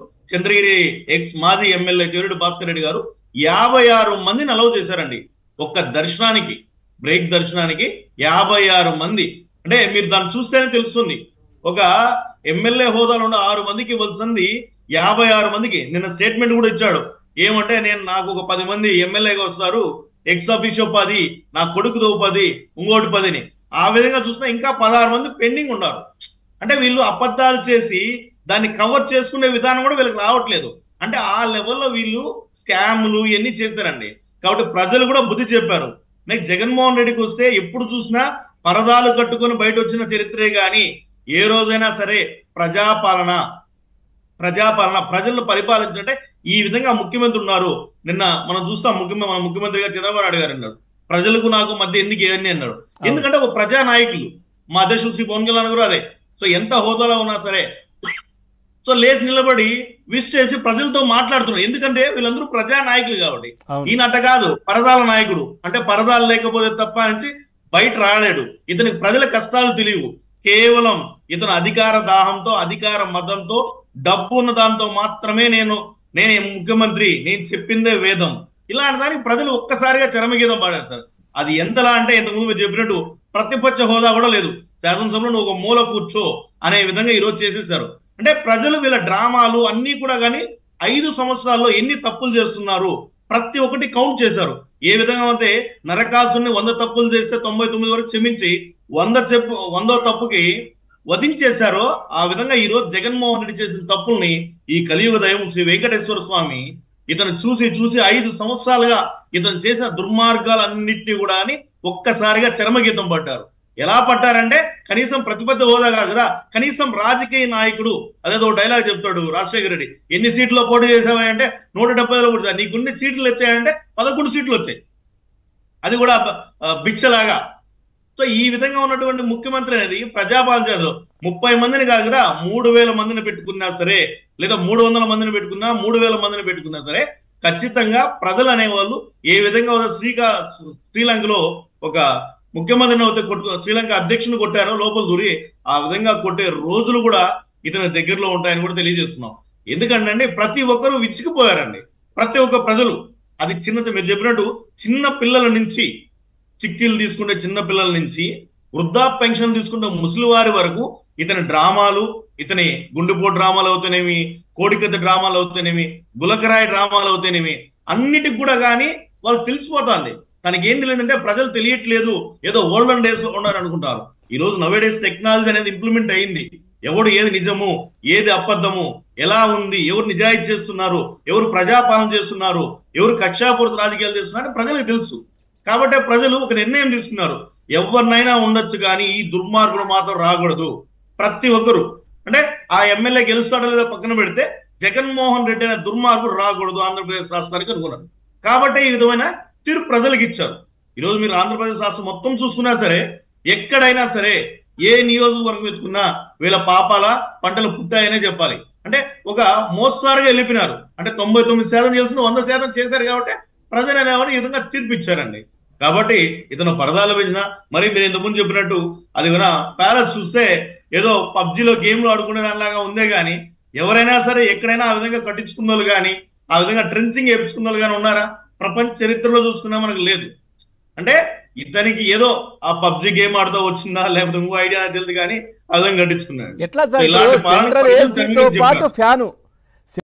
Chandragiri ex మాజీ MLA Chevireddy Bhaskar Reddy garu 56 మందిని allow చేశారండి ఒక్క దర్శనానికి, బ్రేక్ దర్శనానికి 56 మంది. అంటే మీరు దాన్ని చూస్తేనే తెలుస్తుంది. ఒక ఎమ్మెల్యే హోదాలో ఉన్న 6 మందికి ఇవ్వాల్సింది 56 మందికి. నిన్న స్టేట్మెంట్ కూడా ఇచ్చాడు. ఏమంటే నాకు ఒక 10 మంది ఎమ్మెల్యేగా వస్తారు, ఎక్స్ ఆఫీషియో 10, నా కొడుకుతో 10, ఇంకోటి 10ని. ఆ విధంగా చూసినా ఇంకా 16 మంది పెండింగ్ ఉన్నారు. అంటే వీళ్ళు అబద్ధాలు చేసి దాన్ని కవర్ చేసుకునే విధానం కూడా వీళ్ళకి రావట్లేదు. అంటే ఆ లెవెల్లో వీళ్ళు స్కాములు ఇవన్నీ చేశారండి. కాబట్టి ప్రజలు కూడా బుద్ధి చెప్పారు. నెక్స్ట్ జగన్మోహన్ రెడ్డికి వస్తే ఎప్పుడు చూసినా పరదాలు కట్టుకొని బయట వచ్చిన చరిత్రే గాని ఏ రోజైనా సరే ప్రజాపాలన ప్రజలను పరిపాలించంటే ఈ విధంగా ముఖ్యమంత్రి ఉన్నారు. నిన్న మనం చూస్తాం మన ముఖ్యమంత్రిగా చంద్రబాబు నాయుడు గారు అన్నాడు, ప్రజలకు నాకు మధ్య ఎందుకు ఏవన్నీ అన్నాడు. ఎందుకంటే ఒక ప్రజా నాయకులు, మా అధ్యక్షుడు శ్రీ పవన్ కళ్యాణ్ గారు అదే. సో ఎంత హోదాలో ఉన్నా సరే సో లేచి నిలబడి విష్ చేసి ప్రజలతో మాట్లాడుతున్నారు. ఎందుకంటే వీళ్ళందరూ ప్రజా నాయకులు కాబట్టి. ఈయనట్ట కాదు, పరదాల నాయకుడు. అంటే పరదాలు లేకపోతే తప్ప నుంచి బయట రాలేడు. ఇతనికి ప్రజల కష్టాలు తెలియవు. కేవలం ఇతను అధికార దాహంతో, అధికార మదంతో, డబ్బు ఉన్న దాంతో మాత్రమే నేనే ముఖ్యమంత్రి, నేను చెప్పిందే వేదం, ఇలాంటి దానికి ప్రజలు ఒక్కసారిగా చరమగీతం పాడేస్తారు. అది ఎంతలా అంటే ఇంతకుముందు మీరు చెప్పినట్టు ప్రతిపక్ష హోదా కూడా లేదు, శాసనసభలో నువ్వు ఒక మూల కూర్చో అనే విధంగా ఈరోజు చేసేసారు. అంటే ప్రజలు వీళ్ళ డ్రామాలు అన్ని కూడా కానీ 5 సంవత్సరాల్లో ఎన్ని తప్పులు చేస్తున్నారు ప్రతి ఒక్కటి కౌంట్ చేశారు. ఏ విధంగా అయితే నరకాసుని 100 తప్పులు చేస్తే 99 వరకు క్షమించి 100వ తప్పుకి వధించేశారో ఆ విధంగా ఈ రోజు జగన్మోహన్ రెడ్డి చేసిన తప్పుల్ని ఈ కలియుగ దైవం శ్రీ వెంకటేశ్వర స్వామి ఇతను చూసి 5 సంవత్సరాలుగా ఇతను చేసిన దుర్మార్గాలన్నింటినీ కూడా అని ఒక్కసారిగా చరమగీతం పడ్డారు. ఎలా పట్టారంటే కనీసం ప్రతిపక్ష హోదా కాదు కదా, కనీసం రాజకీయ నాయకుడు అదేదో డైలాగ్ చెప్తాడు రాజశేఖర రెడ్డి, ఎన్ని సీట్లో పోటీ చేసావా అంటే 170లో పోటీ, నీకున్ని సీట్లు వచ్చాయంటే 11 సీట్లు వచ్చాయి, అది కూడా భిక్షలాగా. సో ఈ విధంగా ఉన్నటువంటి ముఖ్యమంత్రి అనేది ప్రజాపాలన చేస్తారు. 30 మందిని కాదు కదా, 3000 మందిని పెట్టుకున్నా సరే, లేదా 300 మందిని పెట్టుకున్నా, 3000 మందిని పెట్టుకున్నా సరే ఖచ్చితంగా ప్రజలు అనేవాళ్ళు ఏ విధంగా శ్రీలంకలో ఒక ముఖ్యమంత్రిని అయితే శ్రీలంక అధ్యక్షుని కొట్టారో లోపల దూరి, ఆ విధంగా కొట్టే రోజులు కూడా ఇతని దగ్గరలో ఉంటాయని కూడా తెలియజేస్తున్నాం. ఎందుకంటే ప్రతి ఒక్కరూ విచ్చికిపోయారండి. ప్రతి ఒక్క ప్రజలు, అది మీరు చెప్పినట్టు చిన్న పిల్లల నుంచి, చిక్కీలు తీసుకుంటే చిన్న పిల్లల నుంచి వృద్ధా పెన్షన్ తీసుకుంటే ముసలివారి వరకు ఇతని డ్రామాలు, ఇతని గుండెపోటు డ్రామాలు అవుతానేమి, కోడికత్త డ్రామాలు అవుతానేమి, గులకరాయి డ్రామాలు అవుతానేమి, అన్నిటికి కూడా కానీ వాళ్ళు తెలిసిపోతుంది. తనకి ఏం తెలియదంటే ప్రజలు తెలియట్లేదు, ఏదో ఓల్డెన్ డేస్ లో ఉన్నారు అనుకుంటారు. ఈ రోజు నవేడేస్ టెక్నాలజీ అనేది ఇంప్లిమెంట్ అయింది. ఎవడు ఏది నిజము, ఏది అబద్ధము, ఎలా ఉంది, ఎవరు నిజాయితీ చేస్తున్నారు, ఎవరు ప్రజాపాలన చేస్తున్నారు, ఎవరు కక్షాపూరిత రాజకీయాలు చేస్తున్నారు ప్రజలకు తెలుసు. కాబట్టి ప్రజలు ఒక నిర్ణయం తీసుకున్నారు, ఎవరినైనా ఉండొచ్చు కానీ ఈ దుర్మార్గులు మాత్రం రాకూడదు. ప్రతి ఒక్కరు అంటే ఆ ఎమ్మెల్యే గెలుస్తాడో లేదో పక్కన పెడితే జగన్మోహన్ రెడ్డి అనే దుర్మార్గుడు రాకూడదు ఆంధ్రప్రదేశ్ రాష్ట్రానికి అనుకున్నారు. కాబట్టి ఈ విధమైన తీర్పు ప్రజలకు ఇచ్చారు. ఈరోజు మీరు ఆంధ్రప్రదేశ్ రాష్ట్రం మొత్తం చూసుకున్నా సరే, ఎక్కడైనా సరే, ఏ నియోజకవర్గం ఎత్తుకున్నా వీళ్ళ పాపాల పంటలు పుట్టాయనే చెప్పాలి. అంటే ఒక మోస్తారుగా వెళ్ళిపోయినారు. అంటే 99% చేస్తుంది 100% చేశారు కాబట్టి ప్రజలు అనేవారు ఈ విధంగా తీర్పు ఇచ్చారండి. కాబట్టి ఇతను పరదాలు పెంచినా, మరి మీరు ఇంతకుముందు చెప్పినట్టు అది కూడా ప్యాలెస్ చూస్తే ఏదో పబ్జీలో గేమ్లు ఆడుకునే దానిలాగా ఉందే కానీ ఎవరైనా సరే ఎక్కడైనా ఆ విధంగా కట్టించుకున్న వాళ్ళు కానీ, ఆ విధంగా ట్రెంచింగ్ వేయించుకున్న వాళ్ళు కానీ ఉన్నారా? ప్రపంచ చరిత్రలో చూసుకున్నా మనకు లేదు. అంటే ఇతనికి ఏదో ఆ పబ్జి గేమ్ ఆడుతూ వచ్చిందా లేకపోతే ఇంకో ఐడియా తెలియదు కానీ ఆ విధంగా కట్టించుకున్నాడు. ఎట్లా సార్, సెంట్రల్ ఏసీతో పాటు ఫ్యాను